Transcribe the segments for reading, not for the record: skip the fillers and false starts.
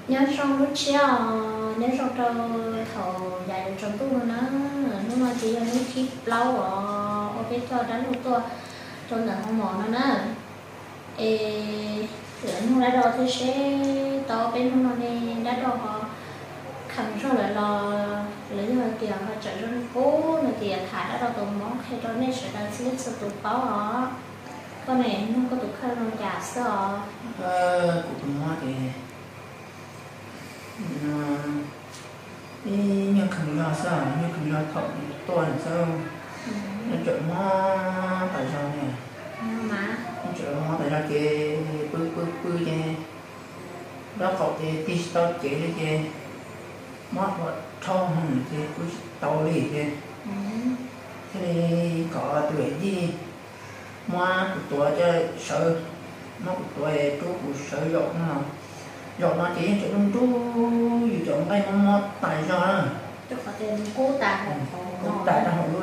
nhớ xong lúc chia nhớ xong cho thầu dài trong tu nó nó mà chỉ là nó khi lâu ở cái cho đánh lúc tôi cho nợ không mòn nó nữa không đã đo thì sẽ to bên không nó này đã đo họ khẩn cho lại lấy như là tiền họ chạy cho nó cố là tiền thải đã đo tụ món hay cho nên sẽ đang xếp sự tụ báo họ con này không có tụ khai nó giả sợ của nó thì nhưng không lo sao nhưng không lo thọ tuần sao nó chợ mò tại sao nè mà chợ mò tại sao cái bự cái đó có cái pistol cái mót một thong cái bự tàu đi cái thì có tuổi gì mà của tuổi cho sợ nó của tuổi chú của sợ dọn nào dọn nó chỉ chỗ đông chú gì chọn tay mót tại sao đó cho có tiền cố tài cố tài nó hồi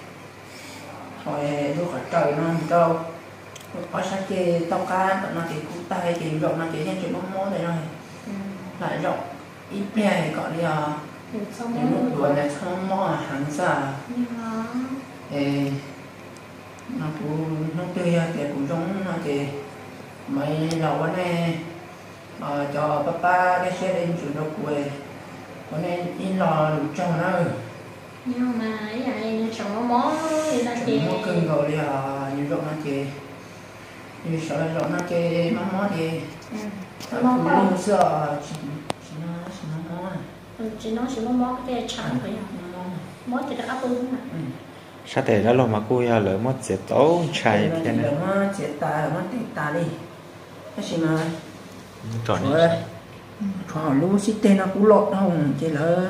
lúc khỏi trời nó đâu có sáng kê tao cá tao nó chỉ cố tay chỉ dọn nó chỉ những chuyện mót này rồi lại dọn ít bè thì gọi là những lúc tuổi này không mót hẳn xa nó cũng nó tươi thì cũng giống nó thì mấy lẩu cái này cho papa cái xe lên chủ độc quê có nên in lò đủ trong nó nhưng mà ấy này chồng món thì là chị món cưng rồi thì như rộng nó thì như sợ rộng nó thì món thì món luôn sợ chỉ nói chỉ món cái trắng vậy món thì đã áp ứng mà sao thế đó là mà cô ya lỡ mất sẽ tố chạy thế này mất sẽ mất ta đi cái gì mà tròn tròn luôn xí tên nó cũng lọt không chỉ là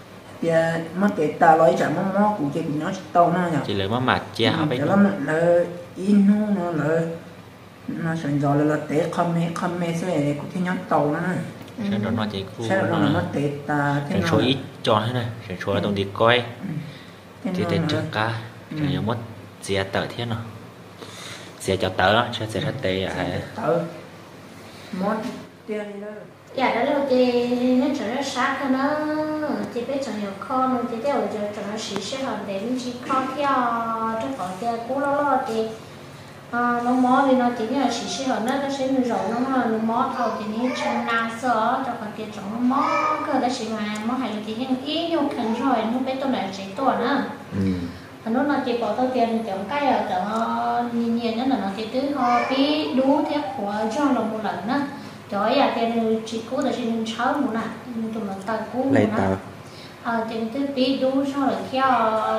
giờ mất cái ta lấy trả món của chị nó to nó nhỉ chỉ lỡ mất mặt chia ở bên đó là in nó là nó sẵn rồi là té không mê sẽ của cái nhóm tàu nó sẽ đó nó chỉ cô nó mất té ta cái số ít tròn thế này cái số là tổng đi coi thì tên trước cả cho nhau mất chia tờ thế nào chia cho tờ đó sẽ rất tệ à tờ mất tiền đi đó dạ đó là chị nó trở ra sát hơn nó chị biết chọn nhiều con chị theo giờ chọn nó xí xí hơn để mình chỉ con theo trong phòng kia cũ lo thì nó mó thì nó chỉ là xí xí hơn nó sẽ mình rồi nó mó thầu thì nó trong na sữa trong phòng kia chọn nó mó cơ đó chỉ mà mó hay là chỉ những ý nhiều khẩn rồi nó biết tôi là chỉ tôi nữa nó là chỉ bỏ tao tiền chọn cái ở chọn nhìn nó là nó chỉ cứ họ bí đú thép của cho là một lần nữa trời ơi, tiền chỉ cố là chỉ sáu một nè, tụi mình tao cố một nè. Tiền thứ bí đủ sau là theo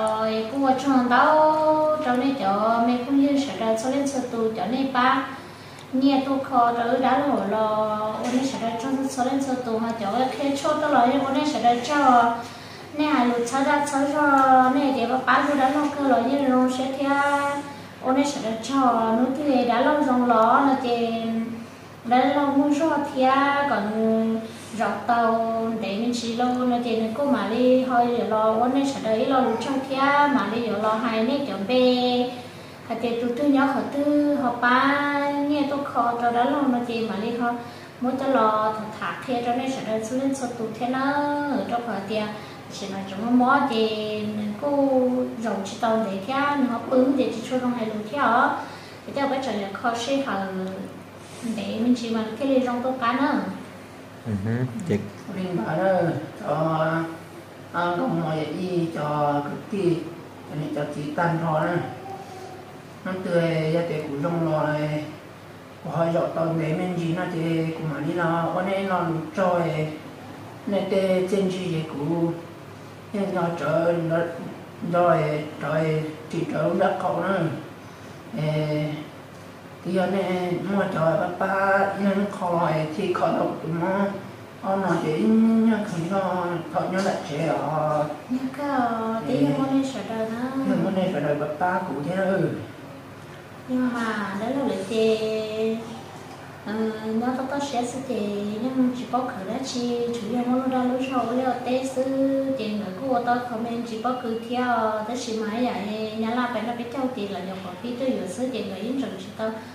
cố cho tao cho nên cho mấy cũng như sẽ ra số lên số tụ cho nên ba nhẹ tụ khó rồi đã rồi là ôn nên sẽ ra cho số lên số tụ mà cho khi cho tao rồi ôn nên sẽ ra cho nè hai lượt sau ra sau cho nè thì ba lượt đã lo cơ rồi như rồi sẽ theo ôn nên sẽ ra cho nó thì đã lo dòng ló là tiền đây là mua số thia còn dọc tàu để mình xí lâu là tiền này cô mà đi hơi rồi lo vấn đề sẽ đấy lo cho thia mà đi rồi lo hai nét chọn bê hay tiền từ nhỏ khỏi từ họ ba nghe tôi khó cho đó lo là tiền mà đi họ muốn cho lo thả thia cho nên sẽ đấy xuống lên số tụ thia nó ở trong khỏi tiền chỉ là chúng nó mó thì cô rồng chỉ tàu để thia nó ứng để chỉ cho trong hai lúa thia thì theo bây giờ là khó sẽ hàng để mình chỉ mà cái này trong tô cá nữa dịch riêng bà đó cho không mọi gì cho cực kỳ này cho chỉ tan rồi đó nó tươi ra để cũng trong lò này của họ dọn tàu để mình gì nó thì cũng mà đi nó có nên nó trôi nên tê trên gì vậy cũng nên nó trời nó rồi trời thì trời đất cậu nữa thì anh em mua trời papa nhưng khó lại thì khó đọc tụi nó nói chỉ nhưng không cho họ nhớ lại trẻ ở nhưng cái tí món này sợ đời đó nhưng món này phải đợi papa cụ thế đó nhưng mà đó là lợi thì nó có sẽ thì nhưng chỉ có khởi đó chi chủ yếu nó ra lúc sau liệu tết sư tiền ở cô tôi không nên chỉ có cứ theo tới chỉ máy vậy nhà là phải là biết theo tiền là nhập vào phí tôi vừaซื้อtiền người in rồi chỉ tao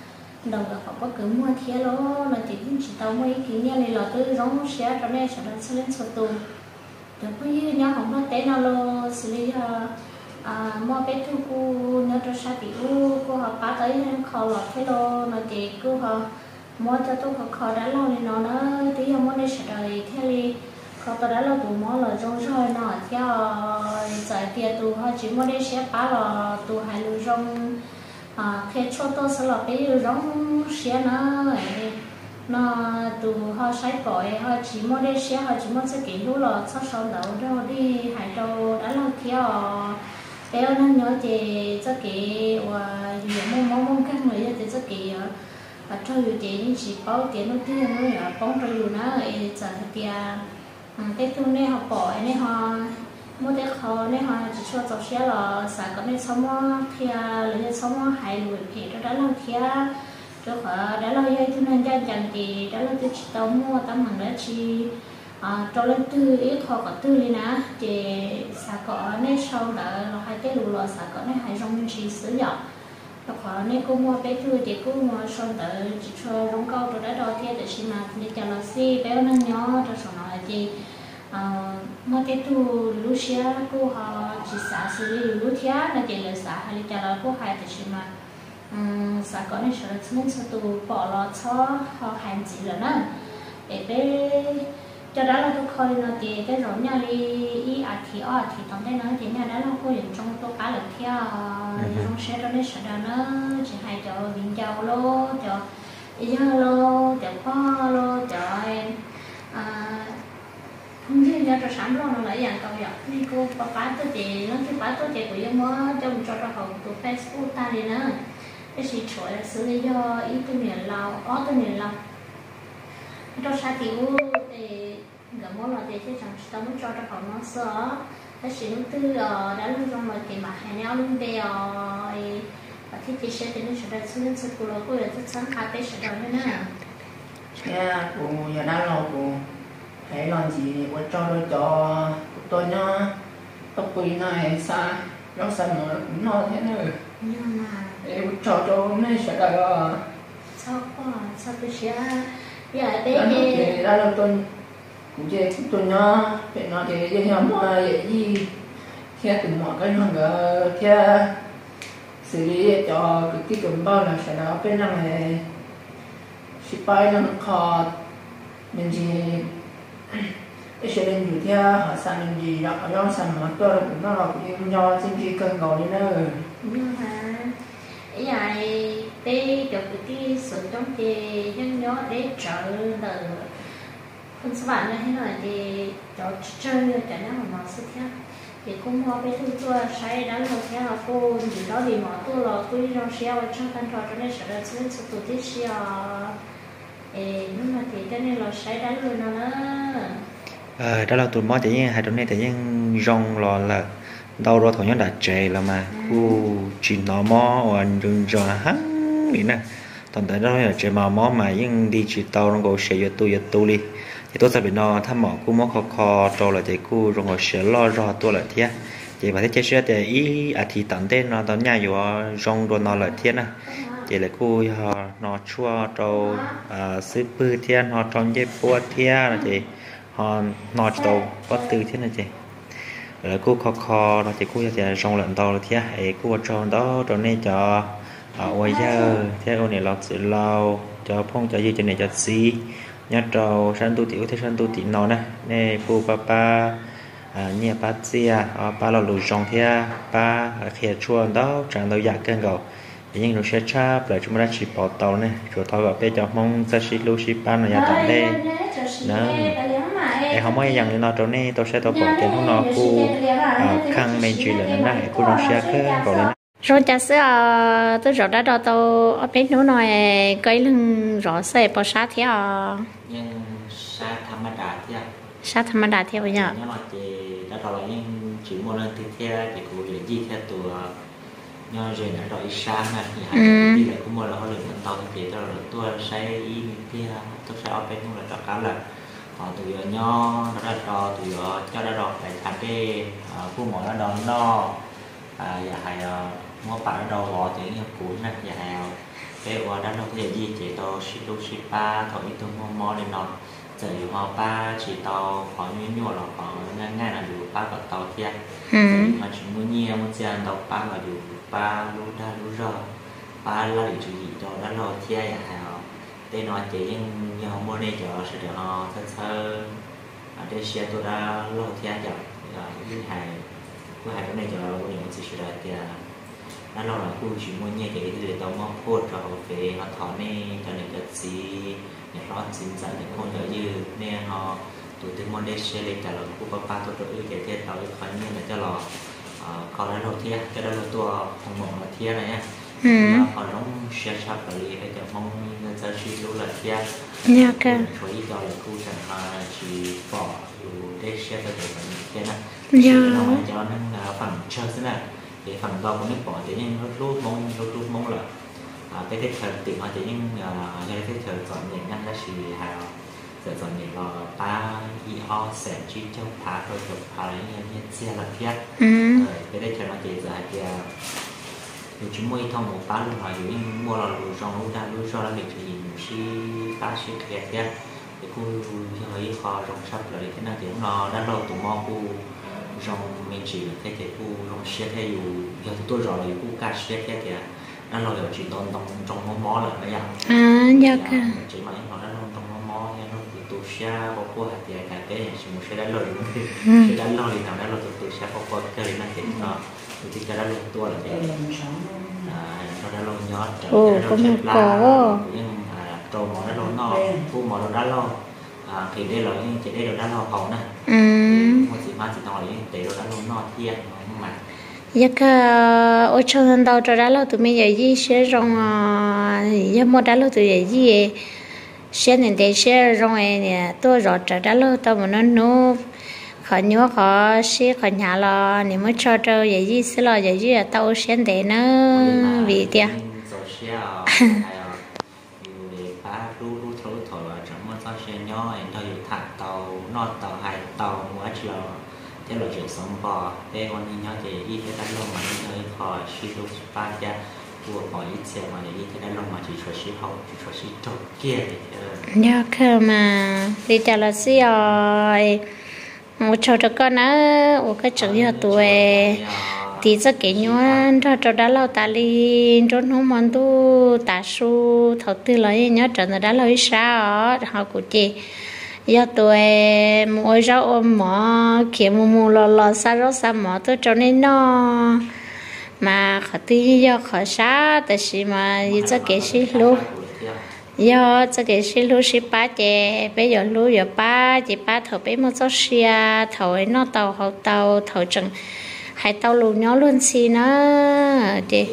đầu là họ có cứ mua thiệt lo là chỉ tao mua cái nhà này là tôi giống xe cho nên sẽ lên số tù được có như nhau không nó té nào lo xử lý mua bé thu cô nhớ cho sao thì cô họ phá tới kho lọt thế lo mà thì cô họ mua cho tôi họ kho đã lâu thì nó tí họ mua đây sẽ đời thế đi kho tôi đã lâu tụ mua là rong rồi nó theo giải tiền tụ họ chỉ mua đây sẽ phá là tụ hai lư rong khi cho tôi sẽ là cái rong xe nó tụ họ sai cõi họ chỉ mua đây xe họ chỉ mua sẽ kỹ lúc là sau đầu rồi đi hai đầu đã lâu theo béo nó nhớ thì rất kỹ và nhiều mong các người thì rất kỹ và cho dù tiền chỉ bao tiền nó tiền nó là bóng cho dù nó giờ thì cái thứ này họ bỏ này họ mua cái kho này họ chỉ cho tàu xe là sản có này xong rồi thì lấy xong rồi hai lùi thì nó đã lâu thì cho họ đã lâu vậy cho nên chẳng thì đã lâu tôi chỉ tàu mua tấm hàng đó chỉ cho lên tư ít kho có tư lên á thì sản có này sau đó là hai cái lùi là sản có này hai trong mình chỉ sử dụng rồi họ này cô mua cái thứ thì cô mua xong tới chỉ cho rong câu rồi đã đo theo để xin mà để cho nó xí béo nó nhỏ cho sau này thì mua cái thứ lúa xía cô họ chỉ xả xử lý lúa thía là chỉ là xả hay cho nó cô hai thì xin mà xả có này sẽ nên sẽ tụ bỏ lọt cho họ hành gì rồi nè để bé cho đó là tôi coi là thì cái rốn nhà đi thì tổng đây nói thì nhà đó là cô dùng trong tôi cá lực theo trong xe đó nên sẽ nó chỉ hay cho viên dầu lô cho giờ lô cho kho lô cho không biết giờ cho sắm lô nó lại dạng cầu dọc đi cô phá tôi thì nó cái phá tôi thì của em mới trong cho học của Facebook ta đi nữa cái gì chuỗi là xử lý do ý tôi miền Lào tôi miền Lào cho sa thì gần mỗi lần thì sẽ chẳng tao muốn cho học nó sợ cái gì nó tư đã luôn trong rồi thì mà hay nhau luôn về và thì sẽ thì nó sẽ ra xuống sự cố của là rất sáng khá bé sẽ đâu nữa nè nha của nhà đã lâu của hãy làm gì để cho đôi cho tôi nó tóc quỳ này xa nó xanh nó thế nữa nhưng mà để cho nó sẽ là sao tôi sẽ giờ bé thì đã lâu tôi cũng chỉ tôi nó để nó thì như nhau mà gì theo từng mọi cái nó theo xử lý cho cái cầm bao là sẽ đó bên này ship bay nó khó mình chỉ cái sẽ lênอยู่theo họ sang mình gì đó do sang mà tôi là cũng nó là cũng do chính trị cân cầu đi nữa nhưng mà ý này bé cho cái sự trong thì nhân nhớ để trợ từ con số bạn như thế này thì cho chơi cả nhà mà sức theo thì cũng mua cái thứ tôi sai đã lâu theo cô gì đó thì mà tôi là tôi đi trong xe trong căn trò cho nên sẽ là sẽ tụt tiếp xe nhưng mà thì cái này là sai đã luôn nó đó là tụi mó thì hai đứa này thì những rong lò là đâu rồi thằng nhóc đã trẻ là mà cô chỉ nó mó hoàn rừng rò hắn vậy nè toàn tới đó là trẻ mò mà những đi chỉ tàu nó có sẽ cho tôi đi thì tôi sẽ bị nó thăm mỏ cô mó kho cho là thì cô rồi ngồi sẽ lo rõ tôi là thế thì bà thấy chết sẽ thì ý thì tận tên nó tận nhàอยู่rong rồi nó là thế nè thì là cô nó chua cho sư bư thiên họ trong dây bùa thiên thì họ nó tàu có từ thế này chị rồi cô kho nó thì cô sẽ rong lợn tàu là thế ấy cô cho đó cho nên cho bây giờ thế ô này lọt sự lao cho phong cho gì cho này cho gì nhát trâu san tu tiểu thế san tu tiểu nó nè nè cô papa nhà ba chia ba là lùi rong thế ba khía chua đó chẳng đâu giặc cân gầu nhưng nó sẽ chắp lại chúng ta chỉ bỏ tàu này rồi thôi vào bây giờ mong sa shi lu shi pan là nhà tận đây đó em không có dặn nó chỗ này tôi sẽ tôi bỏ tiền không nó cô khăn mình chỉ là nó này cô nó sẽ cái gọi là rồi cha sẽ tôi rõ đã đào tàu ở bênนู้นหน่อยcái lưng rõ sẽ bỏ sát thế nhưng sát thăm đà thế sát thăm đà thế bây giờ nhưng mà thì đã đào là nhưng chỉ một lần tiếp theo thì cô để gì theo tụi nhờ rồi đã đòi sáng này thì hai đi lại cũng một là họ lựa chọn tàu thì tôi là tôi say in thì tôi sẽ ở bênนู้นlà cả là họ tụi nho nó đã đò tụi cho đã đò phải thành cái khu mỗi nó đò no và hay mua bạn đò bỏ tiếng như cũ này và cái qua đó nó cái gì chỉ tao ship lúc ship ba thổi tụi mò lên nó giờอยู่มอป้าchỉ tao có như là có ngay làอยู่ป้ากับtao kia mà chỉ muốn nhiều muốn chơi taoป้าlàอยู่ป้ารู้ได้รู้รอป้าlàอยู่chỉ tao đã lo kia ya hào đây nói chỉ nhưng nhiều mua đây cho sẽ được họ thật sự ở đây xe tôi đã lo kia giờ như hai cái này cho những sự sự đại kiaนั่นเราพูดถึงมันเนี่ยเดี๋ยวเราต้องพูดเราไปเราถอนนี่ตอนนี้ก็สีเนี่ยร้อนสินใจเนี่ยคนเยอะยืดเนี่ยเราตัวที่มันได้เชื่อเลยแต่เราพูดป้าตัวอื่นเดี๋ยวเราอีกคนนี้เนี่ยจะรอเขาได้เราเที่ยจะได้เราตัวของหมอเราเที่ยอะไรเนี่ยเขาต้องเชื่อชับไปเลยแต่มองเงินจะชีรู้ละเที่ยช่วยเราเลยคู่ฉันมาชีปออยู่ได้เชื่อตัวเองเที่ยนะเราไม่จะนั่งฝั่งเชื่อสินะđể phần đo của nước bỏ thì nhưng lúc mong là cái thiết thời tìm họ thì nhưng cái thiết thời chọn nhện ngăn đã chỉ hào giờ chọn nhện là ba y ho sẽ chỉ trong phá rồi chụp phá lấy như xe là thiết cái đây thời nó chỉ là thì chúng mua thông một phá luôn rồi nhưng mua là lúa rong lúa đa lúa rong là mình chỉ si phá si thiết thiết thì cô hơi khó rong sắp lại cái nào thì nó đã lâu tụ mò cô trong mình chỉ cái khu trong xe theo dù giờ tôi rồi là khu cá xe theo thì nó là chỉ tồn trong mỏ là bây giờ dạ cả chỉ mà nó đã trong mỏ nha nó từ từ xe bao qua thì cả cái chỉ một xe đã lôi xe đã lôi nào đã lôi từ xe bao qua cái này thì nó thì cái đã lôi tua là vậy nó đã lôi nhót có một cổ nhưng trâu mỏ đã lôi no khu mỏ đã lôi thì đây là chỉ đây là đã lôi hậu nè một chỉ mà chỉ nói để nó đã lôi no thiên mà giờ cả ở trong đầu cho đã lâu tụi mình giờ gì sẽ rong giờ mua đã lâu tụi giờ gì sẽ nên để sẽ rong nè tôi rõ trở đã lâu tao mà nó nô khỏi nhớ khỏi sẽ khỏi nhà lo nếu mới cho giờ gì sẽ lo giờ gì là tao sẽ để nó vì tiền nhỏ em thôi thả tàu nọ tàu hai tàu mỗi chiều thế là chuyện sống bò thế con đi nhau thì đi thế đánh lông mà đi hơi khỏi xí lúc ba cha của mọi ít xe mà đi thế đánh lông mà chỉ cho xí hậu chỉ cho xí trâu kia thì nhớ cơ mà đi chợ là xí rồi một chỗ cho con á một cái chữ giờ tuổi thì rất kỹ nhớ cho đã lâu ta đi cho nó món tu ta su thầu tư lấy nhớ trận là đã lâu ít sao họ của chị giờ tuổi mỗi rau ôm mỏ kia mù lò sa rau sa mỏ tôi cho nên nó mà họ tư giờ họ sa tại vì mà giờ kỹ sĩ luôn giờ cho kỹ sĩ luôn sĩ ba chị bây giờ luôn giờ ba chị ba thầu bé một số xe thầu nó tàu hậu tàu thầu chừng hai tàu lù nhỏ luôn xí nó chị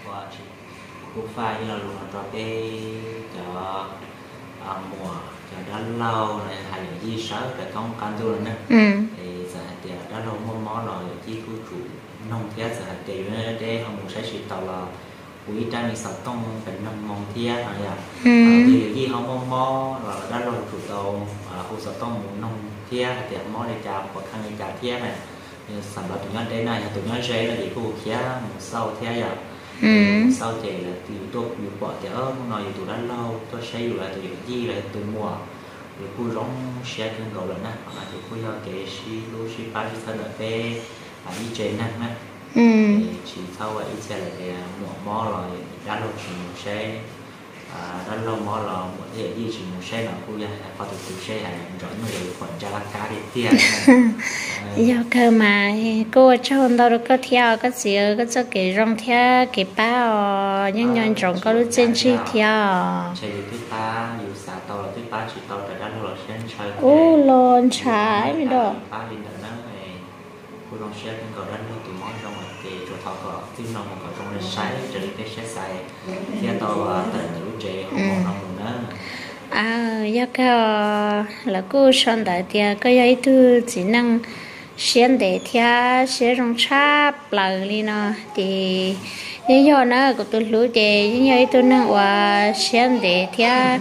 cũng phải là luôn cho cái cho mùa cho đã lâu này hay là gì sợ cái con can tu nữa thì giờ thì đã lâu món rồi chỉ cứ chủ nông thế giờ thì để họ muốn sẽ chỉ tàu là buổi trưa mình sắp tông phải nông mong thế này à thì gì họ món là đã lâu chủ tàu họ sắp tông muốn nông thế thì món này chả có khăn này chả thế này sản phẩm tụi nó đây này tụi nó dễ là để cô kia một sau thế giờ sau thì là từ tôi bị bỏ thì nói tụi nó lâu tôi sẽอยู่là tụi gì là tụi mùa rồi cô giống xe cân cầu lần á mà tụi cô cho cái xí lô xí ba xí thân ở đây đi trên nè chỉ sau vậy xe là cái mùa mò rồi đã lâu chỉ một xe đã lâu mò là một thể đi chỉ một xe nào cô ra có tụi xe hay rồi người còn ra cá để tiền giờ cơ mà cô cho đâu được có theo cái gì cái cho cái rong theo cái bao nhân nhân trồng có lúc trên chi theo chơi thứ ba nhiều xã tàu là thứ ba chỉ tàu để đã lâu là sen chơi ô lon trái mới được ba đi đợt đó này cô rong sen cũng có đã lâu tụi món rong mà thì chỗ thọ có tiếng nòng có trong lên sái cho đến cái sái sài thì tàu tại nữ trẻ không còn nòng nữa giờ cái là cô chọn đại tiệc cái ấy thứ chỉ năng xuyên để theo sẽ rong chắp lại đi nó thì những giờ nó của tôi lúa thì những giờ tôi năng và xuyên để theo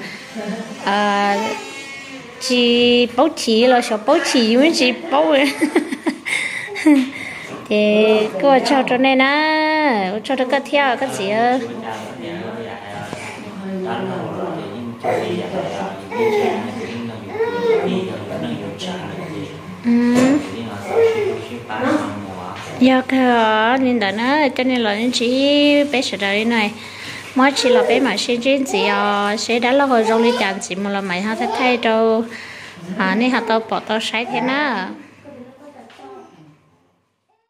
chỉ bảo chỉ là sao bảo chỉ mới chỉ bảo thì cô cho nên á cho nó cái theo cái gì giờ cái nên đó nó cho nên là chỉ bé sợ đời này mới chỉ là bé mà sẽ chuyện gì sẽ đã là hồi rồi đi chạm chỉ một là mày ha thay đâu nên họ tao bỏ tao sai thế nào